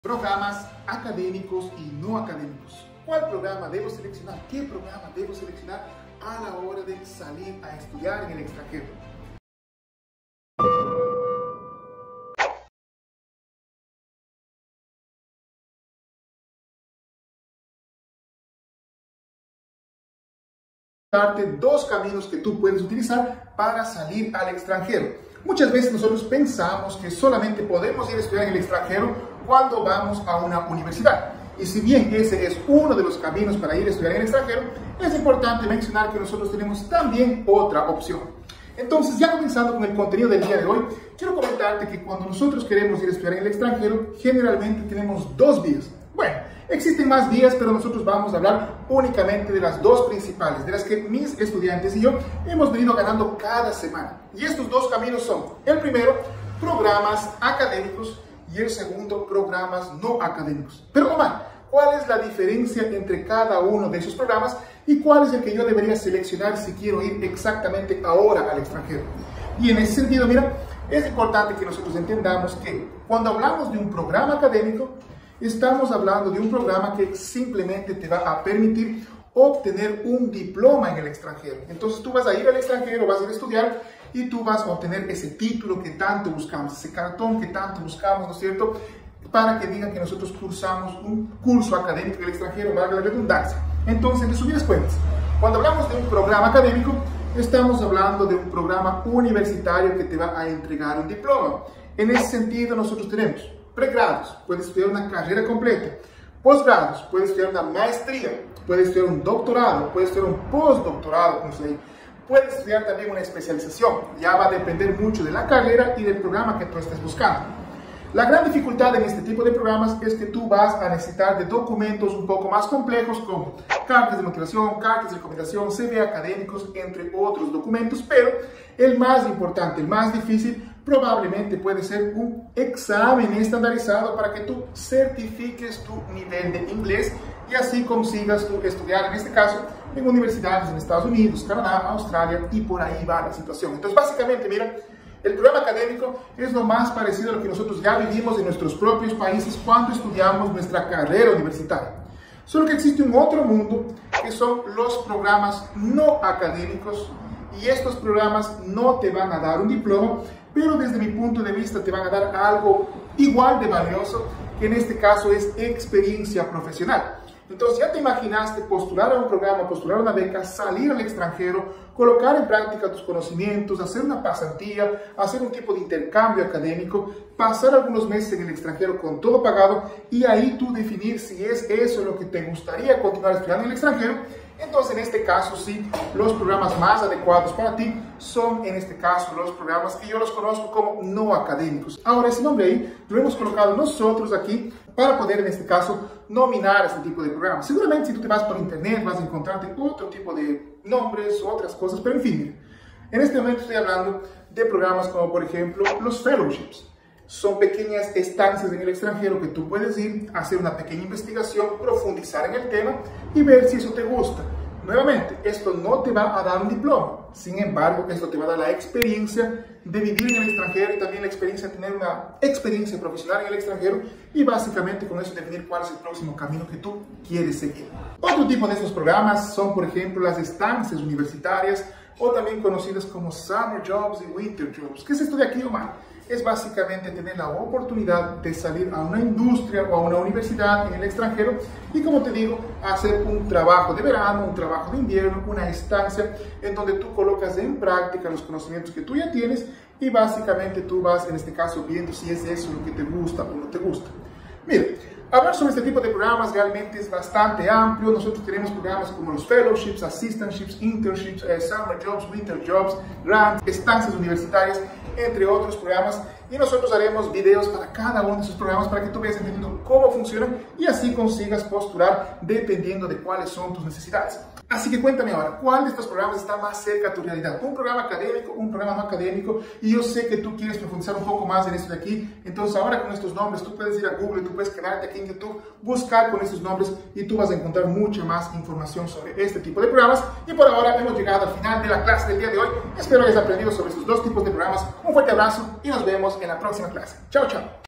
Programas académicos y no académicos. ¿Cuál programa debo seleccionar? ¿Qué programa debo seleccionar a la hora de salir a estudiar en el extranjero? Darte dos caminos que tú puedes utilizar para salir al extranjero. Muchas veces nosotros pensamos que solamente podemos ir a estudiar en el extranjero cuando vamos a una universidad. Y si bien ese es uno de los caminos para ir a estudiar en el extranjero, es importante mencionar que nosotros tenemos también otra opción. Entonces, ya comenzando con el contenido del día de hoy, quiero comentarte que cuando nosotros queremos ir a estudiar en el extranjero, generalmente tenemos dos vías. Bueno, existen más vías, pero nosotros vamos a hablar únicamente de las dos principales, de las que mis estudiantes y yo hemos venido ganando cada semana. Y estos dos caminos son, el primero, programas académicos, y el segundo, programas no académicos. Pero Omar, ¿cuál es la diferencia entre cada uno de esos programas y cuál es el que yo debería seleccionar si quiero ir exactamente ahora al extranjero? Y en ese sentido, mira, es importante que nosotros entendamos que cuando hablamos de un programa académico, estamos hablando de un programa que simplemente te va a permitir obtener un diploma en el extranjero. Entonces tú vas a ir al extranjero, vas a ir a estudiar y tú vas a obtener ese título que tanto buscamos, ese cartón que tanto buscamos, ¿no es cierto?, para que digan que nosotros cursamos un curso académico en el extranjero, valga la redundancia. Entonces, en resumidas cuentas, cuando hablamos de un programa académico, estamos hablando de un programa universitario que te va a entregar un diploma. En ese sentido, nosotros tenemos pregrados, puedes estudiar una carrera completa; posgrados, puedes estudiar una maestría; puedes estudiar un doctorado; puedes estudiar un postdoctorado, como se dice; puedes estudiar también una especialización. Ya va a depender mucho de la carrera y del programa que tú estés buscando. La gran dificultad en este tipo de programas es que tú vas a necesitar de documentos un poco más complejos como cartas de motivación, cartas de recomendación, CV académicos, entre otros documentos, pero el más importante, el más difícil, probablemente puede ser un examen estandarizado para que tú certifiques tu nivel de inglés y así consigas tú estudiar, en este caso, en universidades en Estados Unidos, Canadá, Australia, y por ahí va la situación. Entonces, básicamente, mira, el programa académico es lo más parecido a lo que nosotros ya vivimos en nuestros propios países cuando estudiamos nuestra carrera universitaria. Solo que existe un otro mundo que son los programas no académicos, y estos programas no te van a dar un diploma, pero desde mi punto de vista te van a dar algo igual de valioso, que en este caso es experiencia profesional. Entonces ya te imaginaste postular a un programa, postular a una beca, salir al extranjero, colocar en práctica tus conocimientos, hacer una pasantía, hacer un tipo de intercambio académico, pasar algunos meses en el extranjero con todo pagado y ahí tú definir si es eso lo que te gustaría continuar estudiando en el extranjero. Entonces, en este caso, sí, los programas más adecuados para ti son, en este caso, los programas que yo los conozco como no académicos. Ahora, ese nombre ahí lo hemos colocado nosotros aquí para poder, en este caso, nominar este tipo de programas. Seguramente, si tú te vas por internet, vas a encontrarte otro tipo de nombres, otras cosas, pero en fin, mira, en este momento estoy hablando de programas como, por ejemplo, los fellowships. Son pequeñas estancias en el extranjero que tú puedes ir a hacer una pequeña investigación, profundizar en el tema y ver si eso te gusta. Nuevamente, esto no te va a dar un diploma. Sin embargo, esto te va a dar la experiencia de vivir en el extranjero y también la experiencia de tener una experiencia profesional en el extranjero y básicamente con eso definir cuál es el próximo camino que tú quieres seguir. Otro tipo de estos programas son, por ejemplo, las estancias universitarias o también conocidas como Summer Jobs y Winter Jobs. ¿Qué es esto de aquí, Omar? Es básicamente tener la oportunidad de salir a una industria o a una universidad en el extranjero y, como te digo, hacer un trabajo de verano, un trabajo de invierno, una estancia en donde tú colocas en práctica los conocimientos que tú ya tienes y básicamente tú vas, en este caso, viendo si es eso lo que te gusta o no te gusta. Mira, hablar sobre este tipo de programas realmente es bastante amplio. Nosotros tenemos programas como los fellowships, assistantships, internships, summer jobs, winter jobs, grants, estancias universitarias, entre otros programas, y nosotros haremos videos para cada uno de esos programas para que tú veas entendiendo cómo funcionan y así consigas postular dependiendo de cuáles son tus necesidades. Así que cuéntame ahora, ¿cuál de estos programas está más cerca a tu realidad? ¿Un programa académico, un programa no académico? Y yo sé que tú quieres profundizar un poco más en esto de aquí, entonces ahora con estos nombres tú puedes ir a Google, tú puedes quedarte aquí en YouTube, buscar con estos nombres y tú vas a encontrar mucha más información sobre este tipo de programas. Y por ahora hemos llegado al final de la clase del día de hoy. Espero hayas aprendido sobre estos dos tipos de programas. Un fuerte abrazo y nos vemos en la próxima clase. Chao, chao.